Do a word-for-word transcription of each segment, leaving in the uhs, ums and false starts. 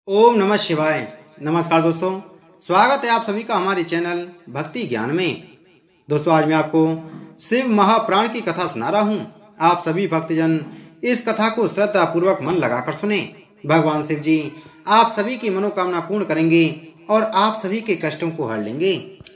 ओम नमः शिवाय। नमस्कार दोस्तों, स्वागत है आप सभी का हमारे चैनल भक्ति ज्ञान में। दोस्तों, आज मैं आपको शिव महाप्राण की कथा सुना रहा हूँ। आप सभी भक्तजन इस कथा को श्रद्धा पूर्वक मन लगाकर सुने। भगवान शिव जी आप सभी की मनोकामना पूर्ण करेंगे और आप सभी के कष्टों को हर लेंगे।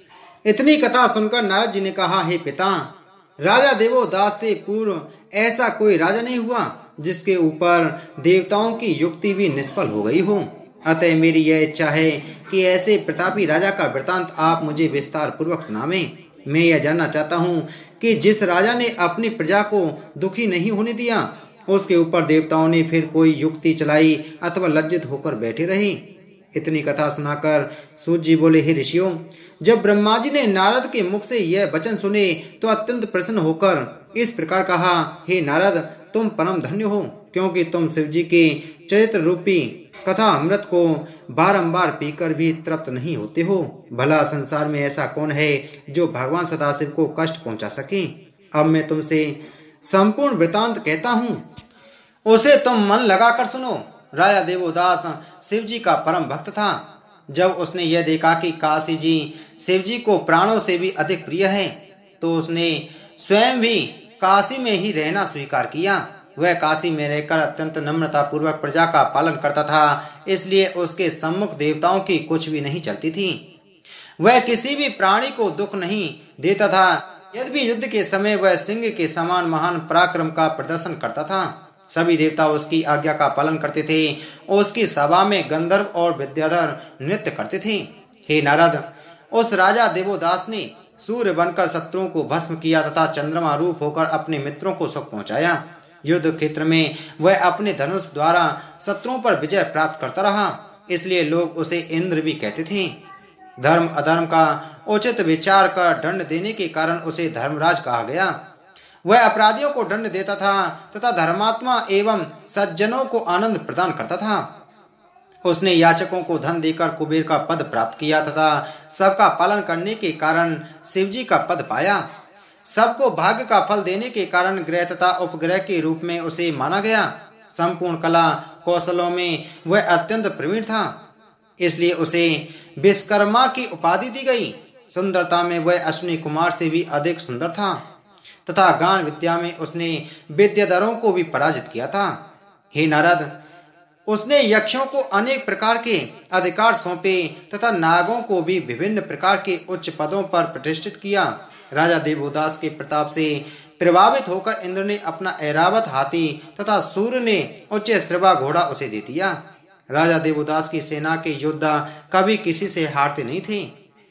इतनी कथा सुनकर नारद जी ने कहा, हे पिता, राजा देवोदास से पूर्व ऐसा कोई राजा नहीं हुआ जिसके ऊपर देवताओं की युक्ति भी निष्फल हो गई हो। अतः मेरी यह इच्छा है कि ऐसे प्रतापी राजा का वृतांत आप मुझे विस्तार पूर्वक सुनावें। मैं यह जानना चाहता हूँ कि जिस राजा ने अपनी प्रजा को दुखी नहीं होने दिया, उसके ऊपर देवताओं ने फिर कोई युक्ति चलाई अथवा लज्जित होकर बैठे रहे। इतनी कथा सुनाकर सूत जी बोले, हे ऋषियों, जब ब्रह्मा जी ने नारद के मुख से यह वचन सुने तो अत्यंत प्रसन्न होकर इस प्रकार कहा, हे नारद, तुम परम धन्य हो, क्योंकि तुम शिव जी के चरित्र रूपी कथा अमृत को बारंबार पीकर भी तृप्त नहीं होते हो। भला संसार में ऐसा कौन है जो भगवान सदाशिव को कष्ट पहुंचा सके। अब मैं तुमसे संपूर्ण वृतांत कहता हूँ, उसे तुम मन लगाकर सुनो। राजा देवोदास शिव जी का परम भक्त था। जब उसने यह देखा कि काशी जी शिव जी को प्राणों से भी अधिक प्रिय है, तो उसने स्वयं भी काशी में ही रहना स्वीकार किया। वह काशी में रहकर अत्यंत नम्रता पूर्वक प्रजा का पालन करता था, इसलिए उसके सम्मुख देवताओं की कुछ भी नहीं चलती थी। वह किसी भी प्राणी को दुख नहीं देता था। यद्यपि युद्ध के समय वह सिंह के समान महान पराक्रम का प्रदर्शन करता था। सभी देवता उसकी आज्ञा का पालन करते थे। उसकी सभा में गंधर्व और विद्याधर नृत्य करते थे। हे नारद, उस राजा देवोदास ने सूर्य बनकर शत्रुओं को भस्म किया तथा चंद्रमा रूप होकर अपने मित्रों को सुख पहुंचाया। युद्ध क्षेत्र में वह अपने धनुष द्वारा शत्रुओं पर विजय प्राप्त करता रहा, इसलिए लोग उसे इंद्र भी कहते थे। धर्म अधर्म का उचित विचार कर दंड देने के कारण उसे धर्मराज कहा गया। वह अपराधियों को दंड देता था तथा धर्मात्मा एवं सज्जनों को आनंद प्रदान करता था। उसने याचकों को धन देकर कुबेर का पद प्राप्त किया तथा सबका पालन करने के कारण शिवजी का पद पाया। सबको भाग्य का फल देने के कारण ग्रह तथा उपग्रह के रूप में उसे माना गया। संपूर्ण कला कौशलों में वह अत्यंत प्रवीण था, इसलिए उसे विश्वकर्मा की उपाधि दी गई। सुंदरता में वह अश्विनी कुमार से भी अधिक सुंदर था तथा गान विद्या में उसने विद्याधरों को भी पराजित किया था। हे नारद, उसने यक्षों को अनेक प्रकार के अधिकार सौंपे तथा नागों को भी विभिन्न प्रकार के उच्च पदों पर प्रतिष्ठित किया। राजा देवोदास के प्रताप से प्रभावित होकर इंद्र ने अपना ऐरावत हाथी तथा सूर्य ने उच्च श्रवा घोड़ा उसे दे दिया। राजा देवोदास की सेना के योद्धा कभी किसी से हारते नहीं थे।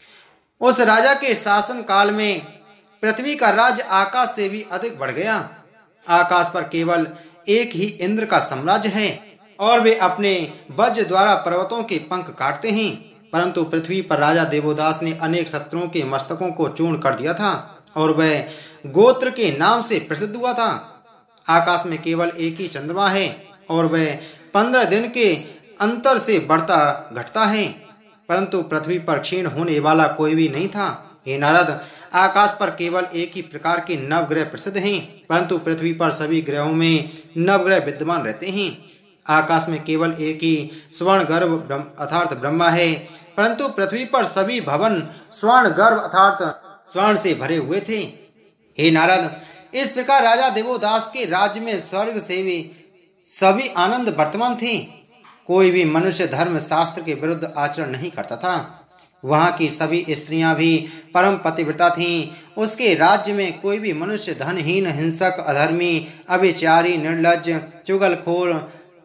उस राजा के शासन काल में पृथ्वी का राज्य आकाश से भी अधिक बढ़ गया। आकाश पर केवल एक ही इंद्र का साम्राज्य है और वे अपने वज्र द्वारा पर्वतों के पंख काटते हैं, परंतु पृथ्वी पर राजा देवोदास ने अनेक शत्रुओं के मस्तकों को चूर्ण कर दिया था और वह गोत्र के नाम से प्रसिद्ध हुआ था। आकाश में केवल एक ही चंद्रमा है और वह पंद्रह दिन के अंतर से बढ़ता घटता है, परंतु पृथ्वी पर क्षीण होने वाला कोई भी नहीं था। हे नारद, आकाश पर केवल एक ही प्रकार के नवग्रह प्रसिद्ध हैं, परंतु पृथ्वी पर सभी ग्रहों में नवग्रह विद्यमान रहते हैं। आकाश में केवल एक ही स्वर्ण गर्भ अर्थात ब्रह्मा है, परंतु पृथ्वी पर सभी भवन स्वर्ण गर्भ अर्थात स्वर्ण से भरे हुए थे। हे नारद, इस प्रकार राजा देवोदास के राज्य में स्वर्ग से भी सभी आनंद वर्तमान थे। कोई भी मनुष्य धर्म शास्त्र के विरुद्ध आचरण नहीं करता था। वहां की सभी स्त्रियां भी परम पतिव्रता थीं। उसके राज्य में कोई भी मनुष्य धनहीन, हिंसक, अधर्मी, अभिचारी, निर्लज्ज, चुगलखोर,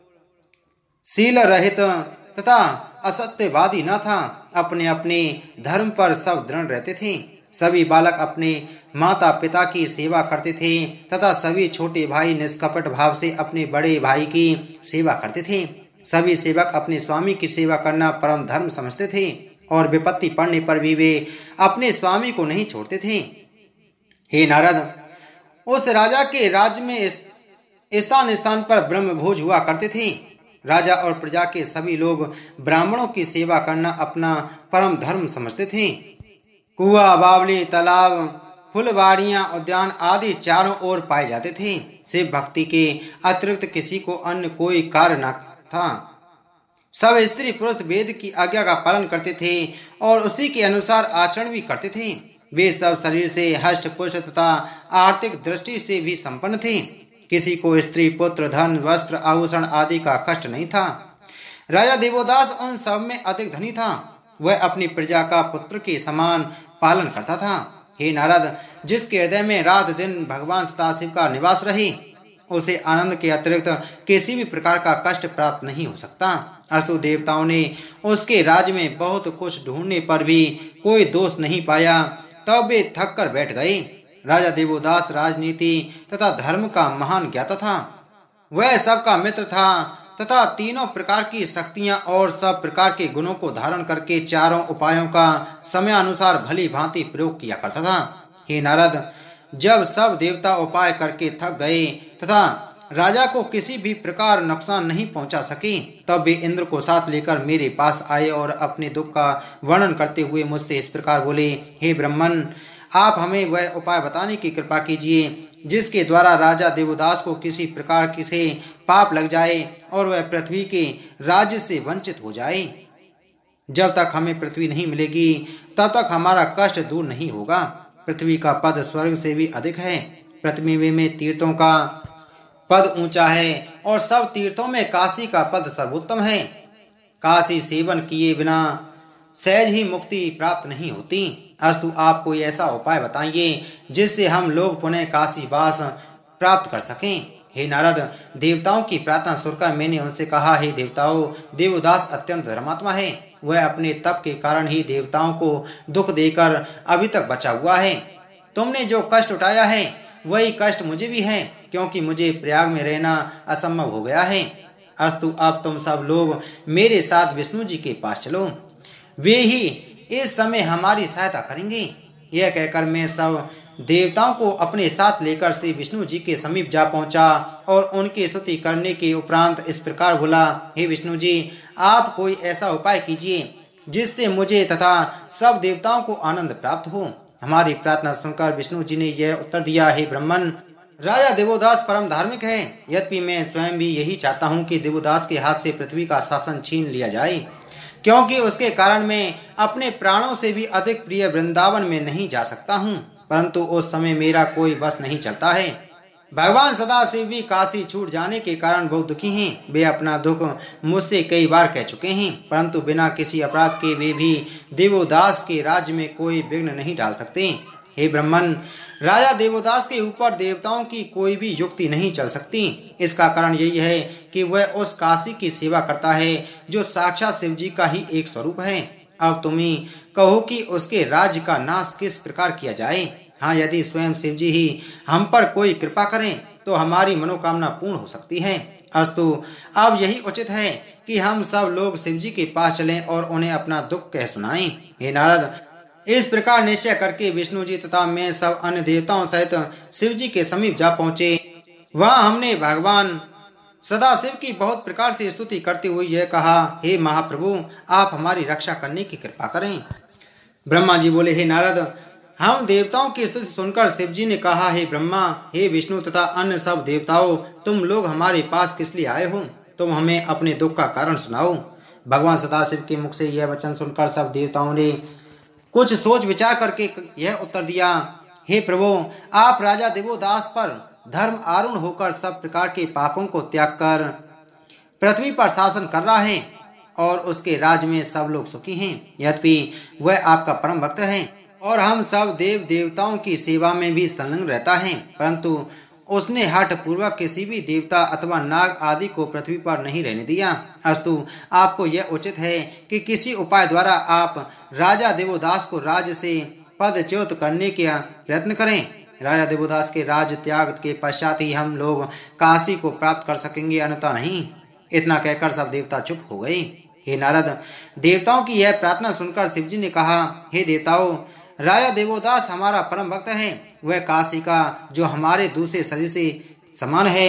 शील रहित तथा असत्यवादी न था। अपने अपने धर्म पर सब दृढ़ रहते थे। सभी बालक अपने माता पिता की सेवा करते थे तथा सभी छोटे भाई निष्कपट भाव से अपने बड़े भाई की सेवा करते थे। सभी सेवक अपने स्वामी की सेवा करना परम धर्म समझते थे और विपत्ति पड़ने पर भी वे अपने स्वामी को नहीं छोड़ते थे। हे नारद, उस राजा के राज्य में स्थान स्थान पर ब्रह्म भोज हुआ करते थे। राजा और प्रजा के सभी लोग ब्राह्मणों की सेवा करना अपना परम धर्म समझते थे। कुआं, बावली, तालाब, फुलवाड़ियां, उद्यान आदि चारों ओर पाए जाते थे। शिव भक्ति के अतिरिक्त किसी को अन्य कोई कार्य न था। सब स्त्री पुरुष वेद की आज्ञा का पालन करते थे और उसी के अनुसार आचरण भी करते थे। वे सब शरीर से हष्ट पुष्ट तथा आर्थिक दृष्टि से भी संपन्न थे। किसी को स्त्री पुत्र धन वस्त्र आभूषण आदि का कष्ट नहीं था। राजा देवोदास उन सब में अधिक धनी था। वह अपनी प्रजा का पुत्र के समान पालन करता था। हे नारद, जिसके हृदय में रात दिन भगवान सदाशिव का निवास रहे, उसे आनंद के अतिरिक्त किसी भी प्रकार का कष्ट प्राप्त नहीं हो सकता। अस्तु देवताओं ने उसके राज्य में बहुत कुछ ढूंढने पर भी कोई दोष नहीं पाया, तब वे थक कर बैठ गए। राजा देवोदास राजनीति तथा धर्म का महान ज्ञाता था। वह सबका मित्र था तथा तीनों प्रकार की शक्तियां और सब प्रकार के गुणों को धारण करके चारों उपायों का समयानुसार भली भांति प्रयोग किया करता था। हे नारद, जब सब देवता उपाय करके थक गए तथा राजा को किसी भी प्रकार नुकसान नहीं पहुंचा सके, तब वे इंद्र को साथ लेकर मेरे पास आए और अपने दुख का वर्णन करते हुए मुझसे इस प्रकार बोले, हे ब्रह्मन, आप हमें वह उपाय बताने की कृपा कीजिए जिसके द्वारा राजा देवोदास को किसी प्रकार से पाप लग जाए और वह पृथ्वी के राज्य से वंचित हो जाए। जब तक हमें पृथ्वी नहीं मिलेगी तब तक हमारा कष्ट दूर नहीं होगा। पृथ्वी का पद स्वर्ग से भी अधिक है। पृथ्वी में तीर्थों का पद ऊंचा है और सब तीर्थों में काशी का पद सर्वोत्तम है। काशी सेवन किए बिना सहज ही मुक्ति प्राप्त नहीं होती। अस्तु आप कोई ऐसा उपाय बताइए जिससे हम लोग पुनः काशी वास प्राप्त कर सकें। हे नारद, देवताओं की प्रार्थना सुनकर मैंने उनसे कहा, हे देवताओं, देवदास अत्यंत धर्मात्मा है। वह अपने तप के कारण ही देवताओं को दुख देकर अभी तक बचा हुआ है। तुमने जो कष्ट उठाया है वही कष्ट मुझे भी है, क्योंकि मुझे प्रयाग में रहना असंभव हो गया है। अस्तु अब तुम सब लोग मेरे साथ विष्णु जी के पास चलो, वे ही इस समय हमारी सहायता करेंगे। यह कहकर मैं सब देवताओं को अपने साथ लेकर श्री विष्णु जी के समीप जा पहुंचा और उनकी स्तुति करने के उपरांत इस प्रकार बोला, हे विष्णु जी, आप कोई ऐसा उपाय कीजिए जिससे मुझे तथा सब देवताओं को आनंद प्राप्त हो। हमारी प्रार्थना सुनकर विष्णु जी ने यह उत्तर दिया, हे ब्रह्मन, राजा देवोदास परम धार्मिक है। यद्यपि मैं स्वयं भी यही चाहता हूँ कि देवोदास के हाथ से पृथ्वी का शासन छीन लिया जाए, क्योंकि उसके कारण मैं अपने प्राणों से भी अधिक प्रिय वृंदावन में नहीं जा सकता हूँ, परंतु उस समय मेरा कोई बस नहीं चलता है। भगवान सदाशिव भी काशी छूट जाने के कारण बहुत दुखी हैं। वे अपना दुख मुझसे कई बार कह चुके हैं, परंतु बिना किसी अपराध के वे भी देवोदास के राज्य में कोई विघ्न नहीं डाल सकते। हे ब्रह्मन, राजा देवोदास के ऊपर देवताओं की कोई भी युक्ति नहीं चल सकती। इसका कारण यही है कि वह उस काशी की सेवा करता है जो साक्षात शिव जी का ही एक स्वरूप है। अब तुम ही कहो कि उसके राज्य का नाश किस प्रकार किया जाए। हाँ, यदि स्वयं शिव जी ही हम पर कोई कृपा करें तो हमारी मनोकामना पूर्ण हो सकती है। अस्तु अब यही उचित है कि हम सब लोग शिव जी के पास चलें और उन्हें अपना दुख कह सुनाएं। हे नारद, इस प्रकार निश्चय करके विष्णु जी तथा मैं सब अन्य देवताओं सहित शिव जी के समीप जा पहुंचे। वहां हमने भगवान सदाशिव की बहुत प्रकार से स्तुति करते हुए यह कहा, हे महाप्रभु, आप हमारी रक्षा करने की कृपा करें। ब्रह्मा जी बोले, हे नारद, हम देवताओं की स्तुति सुनकर शिव जी ने कहा, हे ब्रह्मा, हे विष्णु तथा अन्य सब देवताओं, तुम लोग हमारे पास किस लिए आए हो? तुम हमें अपने दुख का कारण सुनाओ। भगवान सदाशिव के मुख से यह वचन सुनकर सब देवताओं ने कुछ सोच विचार करके यह उत्तर दिया, हे प्रभु, आप राजा देवोदास पर धर्म आरूढ़ होकर सब प्रकार के पापों को त्याग कर पृथ्वी पर शासन कर रहा है और उसके राज्य में सब लोग सुखी हैं। यद्यपि वह आपका परम भक्त है और हम सब देव देवताओं की सेवा में भी संलग्न रहता है, परंतु उसने हठ पूर्वक किसी भी देवता अथवा नाग आदि को पृथ्वी पर नहीं रहने दिया। अस्तु आपको यह उचित है कि किसी उपाय द्वारा आप राजा देवोदास को राज्य से पदच्युत करने का प्रयत्न करें। राजा देवोदास के राज्य त्याग के पश्चात ही हम लोग काशी को प्राप्त कर सकेंगे, अन्यथा नहीं। इतना कहकर सब देवता चुप हो गए। हे नारद, देवताओं की यह प्रार्थना सुनकर शिव जी ने कहा, हे देवताओं, राजा देवोदास हमारा परम भक्त है। वह काशी का जो हमारे दूसरे शरीर से समान है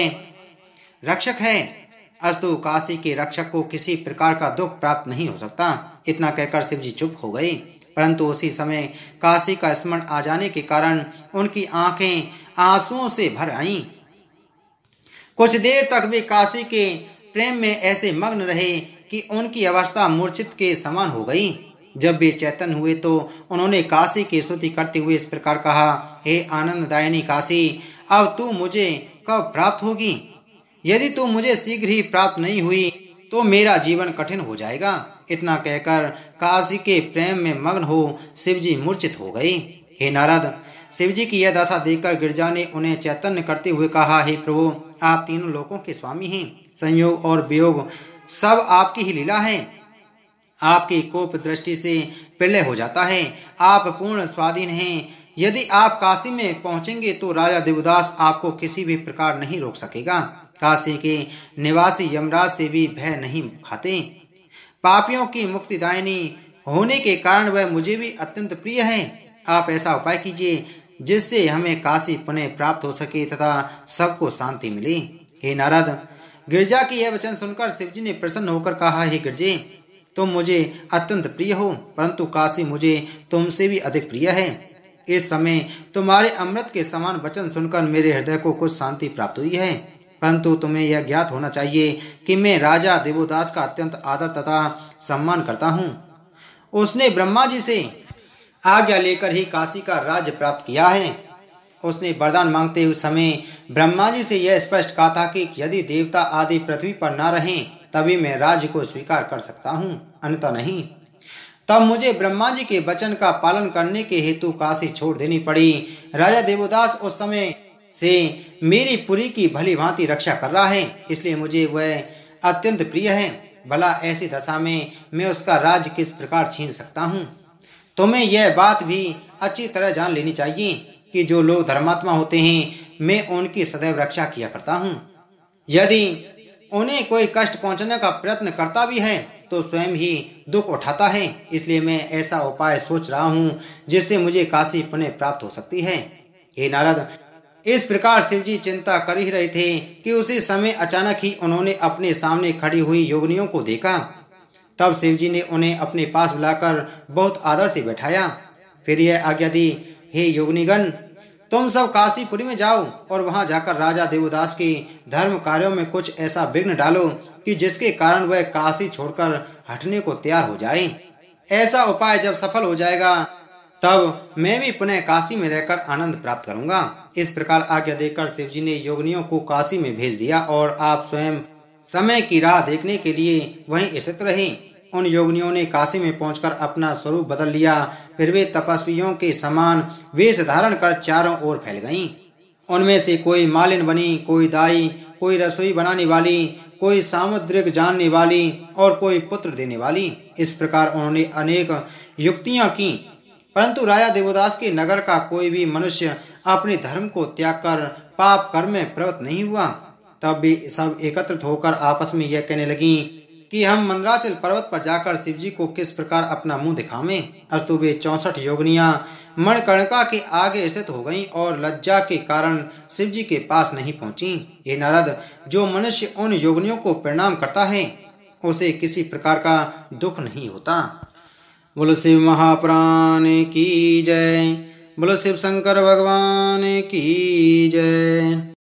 रक्षक है। अस्तु काशी के रक्षक को किसी प्रकार का दुख प्राप्त नहीं हो सकता। इतना कहकर शिव जी चुप हो गए, परंतु उसी समय काशी का स्मरण आ जाने के कारण उनकी आंखें आंसुओं से भर आईं। कुछ देर तक वे काशी के प्रेम में ऐसे मग्न रहे कि उनकी अवस्था मूर्छित के समान हो गई। जब वे चैतन्य हुए तो उन्होंने काशी की स्तुति करते हुए इस प्रकार कहा, हे आनंददायिनी काशी, अब तू मुझे कब प्राप्त होगी? यदि तू मुझे शीघ्र ही प्राप्त नहीं हुई तो मेरा जीवन कठिन हो जाएगा। इतना कहकर काशी के प्रेम में मग्न हो शिवजी मूर्छित हो गए। हे नारद, शिवजी की यह दशा देखकर गिरिजा ने उन्हें चैतन्य करते हुए कहा, हे प्रभु, आप तीनों लोकों के स्वामी हैं। संयोग और वियोग सब आपकी ही लीला है। आपकी कोप दृष्टि से प्रलय हो जाता है। आप पूर्ण स्वाधीन हैं। यदि आप काशी में पहुंचेंगे तो राजा देवदास आपको किसी भी प्रकार नहीं रोक सकेगा। काशी के निवासी यमराज से भी भय नहीं खाते। पापियों की मुक्तिदायिनी होने के कारण वह मुझे भी अत्यंत प्रिय है। आप ऐसा उपाय कीजिए जिससे हमें काशी पुनः प्राप्त हो सके तथा सबको शांति मिले। हे नारद, गिरिजा की यह वचन सुनकर शिवजी ने प्रसन्न होकर कहा, हे गिरजे, तुम मुझे अत्यंत प्रिय हो, परंतु काशी मुझे तुमसे भी अधिक प्रिय है। इस समय तुम्हारे अमृत के समान वचन सुनकर मेरे हृदय को कुछ शांति प्राप्त हुई है, परंतु तुम्हें यह ज्ञात होना चाहिए कि मैं राजा देवदास का अत्यंत आदर तथा सम्मान करता हूँ। उसने ब्रह्मा जी से आज्ञा लेकर ही काशी का राज्य प्राप्त किया है। उसने वरदान मांगते हुए समय ब्रह्मा जी से यह स्पष्ट कहा था कि यदि देवता आदि पृथ्वी पर न रहें तभी मैं राज्य को स्वीकार कर सकता हूँ, अन्यथा नहीं। तब मुझे ब्रह्मा जी के वचन का पालन करने के हेतु काशी छोड़ देनी पड़ी। राजा देवदास उस समय से मेरी पुरी की भली भांति रक्षा कर रहा है, इसलिए मुझे वह अत्यंत प्रिय है। भला ऐसी दशा में मैं उसका राज्य किस प्रकार छीन सकता हूँ? तुम्हें यह बात भी अच्छी तरह जान लेनी चाहिए कि जो लोग धर्मात्मा होते हैं मैं उनकी सदैव रक्षा किया करता हूँ। यदि उन्हें कोई कष्ट पहुंचाने का प्रयत्न करता भी है तो स्वयं ही दुख उठाता है। इसलिए मैं ऐसा उपाय सोच रहा हूँ जिससे मुझे काशी पुनः प्राप्त हो सकती है। हे नारद, इस प्रकार शिवजी चिंता कर ही रहे थे कि उसी समय अचानक ही उन्होंने अपने सामने खड़ी हुई योगिनियों को देखा। तब शिवजी ने उन्हें अपने पास बुलाकर बहुत आदर से बैठाया। फिर यह आज्ञा दी, हे योगिनीगण, तुम सब काशीपुरी में जाओ और वहां जाकर राजा देवदास के धर्म कार्यों में कुछ ऐसा विघ्न डालो कि जिसके कारण वह काशी छोड़कर हटने को तैयार हो जाए। ऐसा उपाय जब सफल हो जाएगा तब मैं भी पुनः काशी में रहकर आनंद प्राप्त करूंगा। इस प्रकार आज्ञा देकर शिवजी ने योगिनियों को काशी में भेज दिया और आप स्वयं समय की राह देखने के लिए वहीं स्थित रहे। उन योगिनियों ने काशी में पहुंचकर अपना स्वरूप बदल लिया। फिर वे तपस्वियों के समान वेश धारण कर चारों ओर फैल गईं। उनमें से कोई मालिन बनी, कोई दाई, कोई रसोई बनाने वाली, कोई सामुद्रिक जानने वाली और कोई पुत्र देने वाली। इस प्रकार उन्होंने अनेक युक्तियां की, परंतु राजा देवदास के नगर का कोई भी मनुष्य अपने धर्म को त्याग कर पाप कर्म में प्रवृत्त नहीं हुआ। तब भी सब एकत्रित होकर आपस में यह कहने लगी कि हम मंदराचल पर्वत पर जाकर शिवजी को किस प्रकार अपना मुंह दिखावें। अस्तु वे चौसठ योगिनियां मणिकर्णिका के आगे स्थित हो गईं और लज्जा के कारण शिवजी के पास नहीं पहुंची। हे नारद, जो मनुष्य उन योगिनियों को प्रणाम करता है उसे किसी प्रकार का दुख नहीं होता। बोलो शिव महापुराण की जय। बोलो शिव शंकर भगवान की जय।